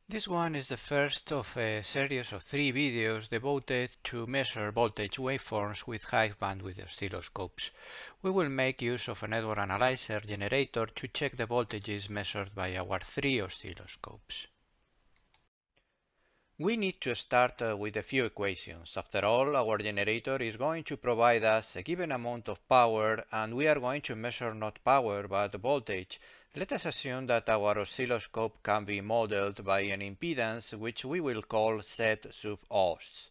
This one is the first of a series of 3 videos devoted to measure voltage waveforms with high bandwidth oscilloscopes. We will make use of a network analyzer generator to check the voltages measured by our 3 oscilloscopes. We need to start with a few equations. After all, our generator is going to provide us a given amount of power, and we are going to measure not power but voltage. Let us assume that our oscilloscope can be modeled by an impedance which we will call Z sub os.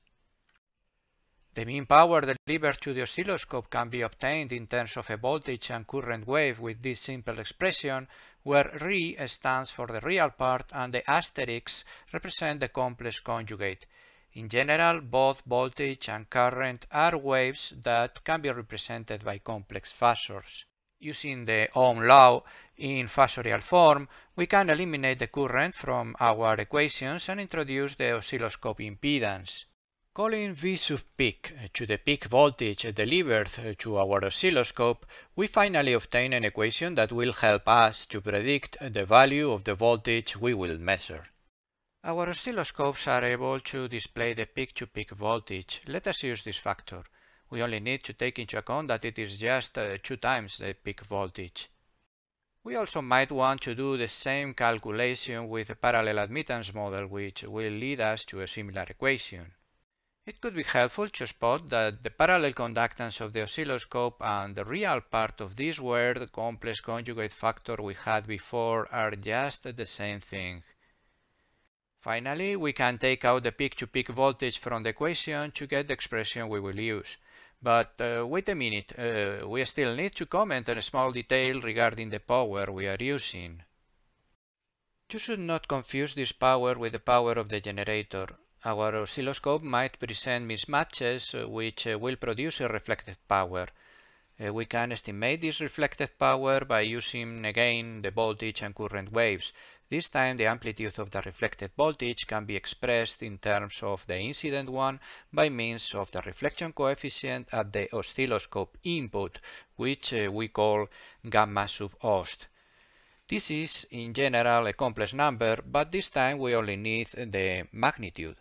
The mean power delivered to the oscilloscope can be obtained in terms of a voltage and current wave with this simple expression, where R stands for the real part and the asterisks represent the complex conjugate. In general, both voltage and current are waves that can be represented by complex phasors. Using the Ohm law in phasorial form, we can eliminate the current from our equations and introduce the oscilloscope impedance. Calling V sub peak to the peak voltage delivered to our oscilloscope, we finally obtain an equation that will help us to predict the value of the voltage we will measure. Our oscilloscopes are able to display the peak-to-peak voltage. Let us use this factor. We only need to take into account that it is just 2 times the peak voltage. We also might want to do the same calculation with a parallel admittance model, which will lead us to a similar equation. It could be helpful to spot that the parallel conductance of the oscilloscope and the real part of this, where the complex conjugate factor we had before, are just the same thing. Finally, we can take out the peak-to-peak voltage from the equation to get the expression we will use. But wait a minute, we still need to comment on a small detail regarding the power we are using. You should not confuse this power with the power of the generator. Our oscilloscope might present mismatches which will produce a reflected power. We can estimate this reflected power by using again the voltage and current waves. This time the amplitude of the reflected voltage can be expressed in terms of the incident one by means of the reflection coefficient at the oscilloscope input, which we call gamma sub ost. This is in general a complex number, but this time we only need the magnitude.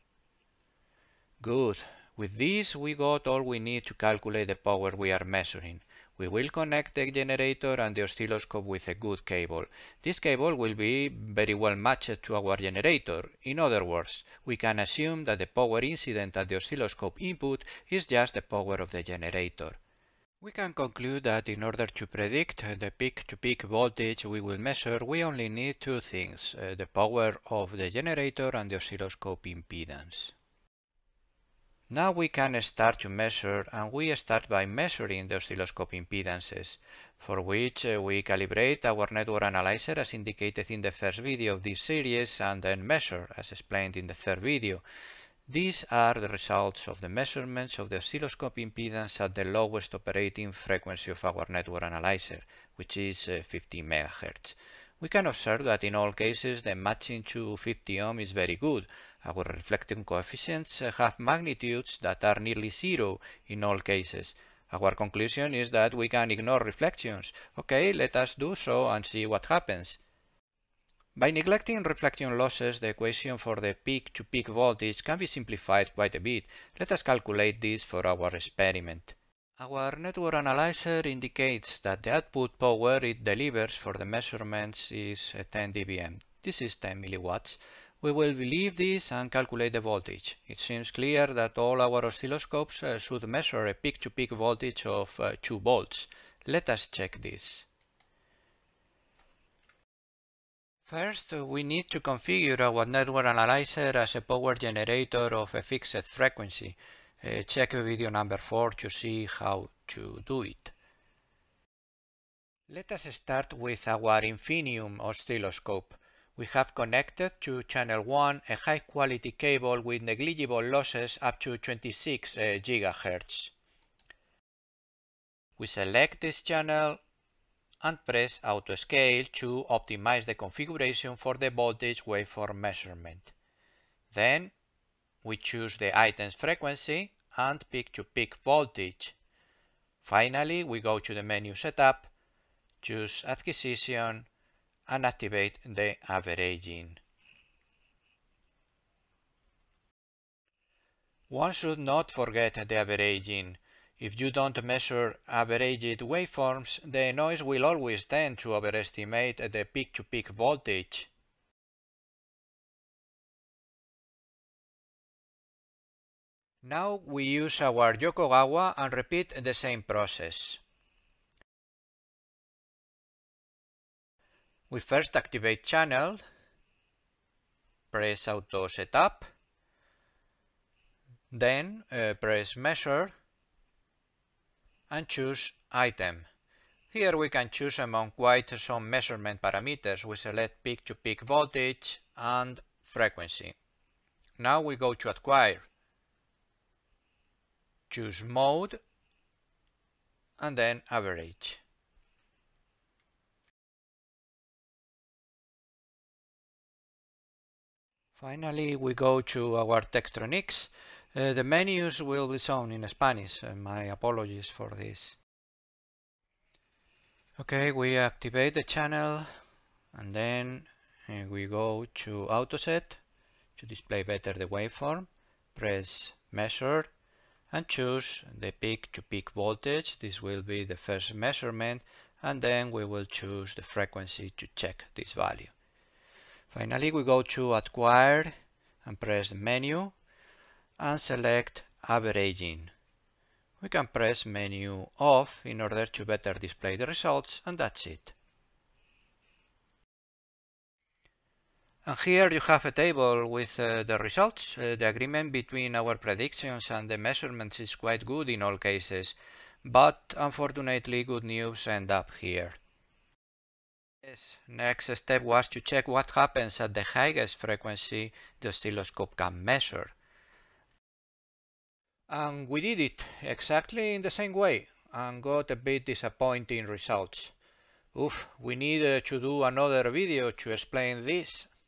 Good. With this we got all we need to calculate the power we are measuring. We will connect the generator and the oscilloscope with a good cable. This cable will be very well matched to our generator. In other words, we can assume that the power incident at the oscilloscope input is just the power of the generator. We can conclude that in order to predict the peak-to-peak voltage we will measure, we only need 2 things, the power of the generator and the oscilloscope impedance. Now we can start to measure, and we start by measuring the oscilloscope impedances, for which we calibrate our network analyzer as indicated in the first video of this series and then measure as explained in the third video. These are the results of the measurements of the oscilloscope impedance at the lowest operating frequency of our network analyzer, which is 50 MHz. We can observe that in all cases the matching to 50 ohm is very good. Our reflecting coefficients have magnitudes that are nearly 0 in all cases. Our conclusion is that we can ignore reflections. Okay, let us do so and see what happens. By neglecting reflection losses, the equation for the peak-to-peak voltage can be simplified quite a bit. Let us calculate this for our experiment. Our network analyzer indicates that the output power it delivers for the measurements is 10 dBm. This is 10 milliwatts. We will leave this and calculate the voltage. It seems clear that all our oscilloscopes should measure a peak-to-peak voltage of 2 volts. Let us check this. First, we need to configure our network analyzer as a power generator of a fixed frequency. Check video number 4 to see how to do it. Let us start with our Infinium oscilloscope. We have connected to channel 1 a high-quality cable with negligible losses up to 26 GHz. We select this channel and press Auto Scale to optimize the configuration for the voltage waveform measurement. Then we choose the item's frequency and peak-to-peak voltage. Finally, we go to the menu Setup, choose Acquisition, and activate the averaging. One should not forget the averaging. If you don't measure averaged waveforms, the noise will always tend to overestimate the peak-to-peak voltage. Now we use our Yokogawa and repeat the same process. We first activate channel, press auto setup, then press measure and choose item. Here we can choose among quite some measurement parameters. We select peak-to-peak voltage and frequency. Now we go to acquire, choose mode and then average. Finally, we go to our Tektronix. The menus will be shown in Spanish. My apologies for this. Okay, we activate the channel and then we go to AutoSet to display better the waveform. Press measure and choose the peak-to-peak voltage. This will be the first measurement, and then we will choose the frequency to check this value. Finally, we go to acquire and press the menu and select averaging. We can press menu off in order to better display the results, and that's it. And here you have a table with the results. The agreement between our predictions and the measurements is quite good in all cases, but unfortunately good news end up here. Yes, next step was to check what happens at the highest frequency the oscilloscope can measure. And we did it exactly in the same way and got a bit disappointing results. Oof, we need to do another video to explain this.